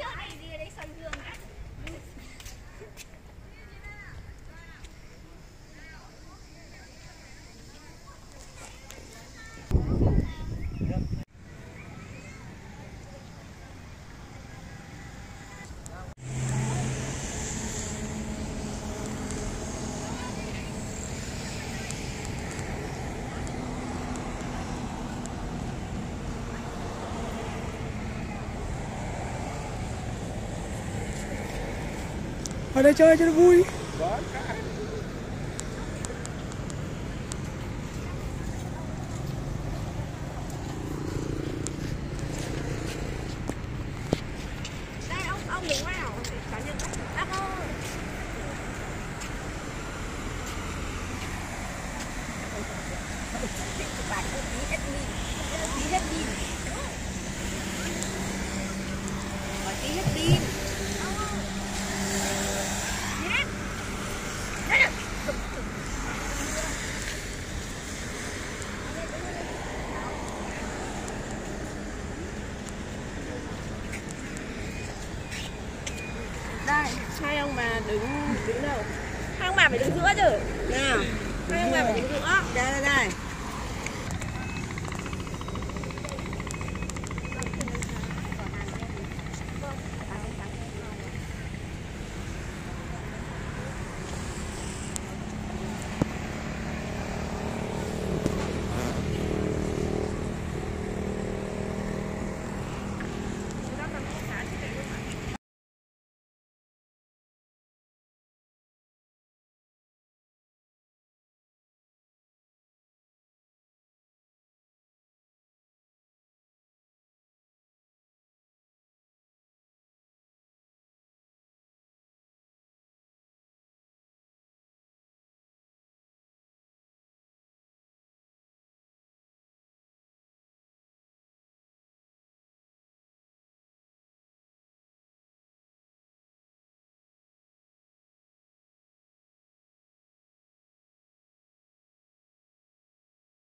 Ở đây chơi cho nó vui. Đây ông đứng vào cá nhân bác ơi. Bạn tí hết pin. Tí hết pin. Tí hết pin. Đây, hai ông bà đứng đâu? Hai ông bà phải đứng giữa chứ. Nào, hai ông bà phải đứng giữa. Đây,